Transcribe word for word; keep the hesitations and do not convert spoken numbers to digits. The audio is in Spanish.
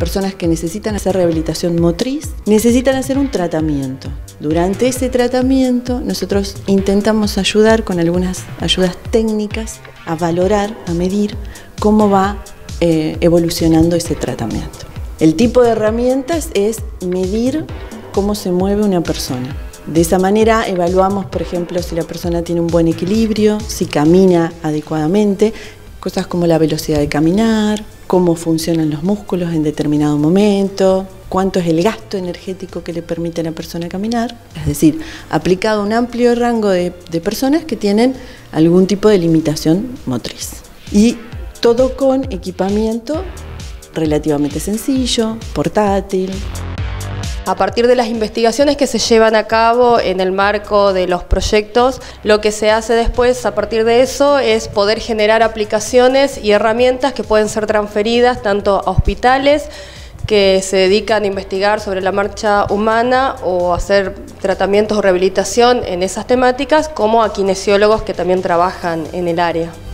personas que necesitan hacer rehabilitación motriz, necesitan hacer un tratamiento. Durante ese tratamiento nosotros intentamos ayudar con algunas ayudas técnicas a valorar, a medir cómo va eh, evolucionando ese tratamiento. El tipo de herramientas es medir cómo se mueve una persona. De esa manera evaluamos, por ejemplo, si la persona tiene un buen equilibrio, si camina adecuadamente, cosas como la velocidad de caminar, cómo funcionan los músculos en determinado momento, cuánto es el gasto energético que le permite a la persona caminar, es decir, aplicado a un amplio rango de, de personas que tienen algún tipo de limitación motriz. Y todo con equipamiento relativamente sencillo, portátil. A partir de las investigaciones que se llevan a cabo en el marco de los proyectos, lo que se hace después a partir de eso es poder generar aplicaciones y herramientas que pueden ser transferidas tanto a hospitales que se dedican a investigar sobre la marcha humana o hacer tratamientos o rehabilitación en esas temáticas, como a kinesiólogos que también trabajan en el área.